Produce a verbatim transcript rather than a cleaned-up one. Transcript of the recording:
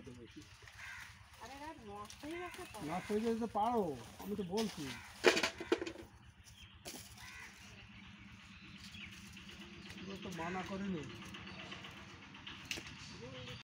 বেশি আরে রাত নষ্ট হয়ে গেছে তো। নষ্ট হয়ে যেতে পারো, আমি তো বলছি তো মানা করিনি।